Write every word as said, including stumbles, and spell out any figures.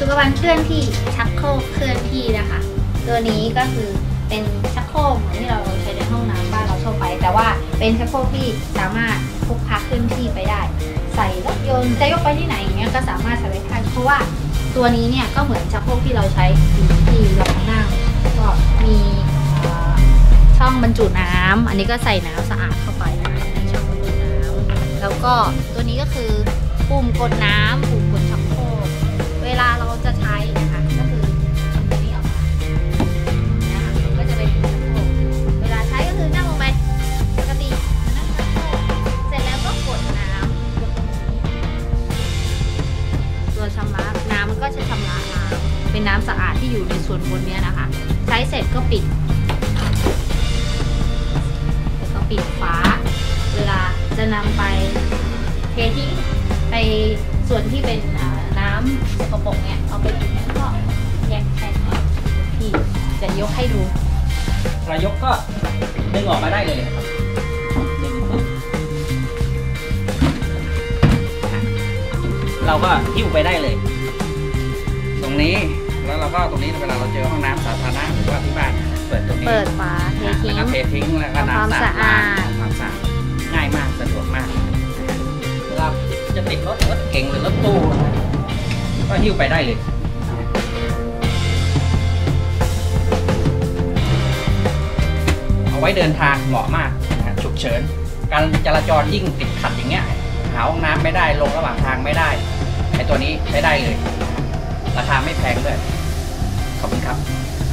สุขภัณฑ์เคลื่อนที่ชักโครกเคลื่อนที่นะคะตัวนี้ก็คือเป็นชักโครกเหมือนที่เราใช้ในห้องน้ำบ้านเราทั่วไปแต่ว่าเป็นชักโครกที่สามารถพกพาเคลื่อนที่ไปได้ใส่รถยนต์จะยกไปที่ไหนอย่างเงี้ยก็สามารถใช้ได้เพราะว่าตัวนี้เนี่ยก็เหมือนชักโครกที่เราใช้ที่รองนั่งก็มีช่องบรรจุน้ำอันนี้ก็ใส่น้ำสะอาดเข้าไปนะคะในช่องบรรจุน้ำแล้วก็ตัวนี้ก็คือปุ่มกดน้ำปุ่มกดชักโครกเวลาเราจะใช้นะคะก็คือทำตัวนี้ออกมานะคะก็จะเป็นชักโครกเวลาใช้ก็คือนั่งลงไปปกตินั่งชักโครกเสร็จแล้วก็กดน้ำกดตรงนี้ตัวชำระน้ำมันก็จะชำระน้ำเป็นน้ำสะอาดที่อยู่ในส่วนบนนี้นะคะใช้เสร็จก็ปิดแล้วก็ปิดฝาเวลาจะนำไปเททิ้งไปส่วนที่เป็นน้ำสกปรกเนี่ยเอาไปทิ้งแล้วก็แยกแค่นี้ที่จะยกให้ดูเรายกก็ดึงออกมาได้เลยครับดึงปุ๊บเราก็หิ้วไปได้เลยตรงนี้แล้วเราก็ตรงนี้เวลาเราเจอห้องน้ำสาธารณะหรือว่าที่บ้านเปิดตรงนี้เปิดฝาเททิ้งแล้วก็เททิ้งแล้วก็น้ำสะอาดความสะอาดง่ายมากสะดวกมากเวลาจะติดรถรถเก๋งหรือรถตู้ก็หิ้วไปได้เลยเอาไว้เดินทางเหมาะมากนะฉุกเฉินการจราจรยิ่งติดขัดอย่างเงี้ยหาห้องน้ำไม่ได้ลงระหว่างทางไม่ได้ไอ้ตัวนี้ใช้ได้เลยราคาไม่แพงด้วยขอบคุณครับ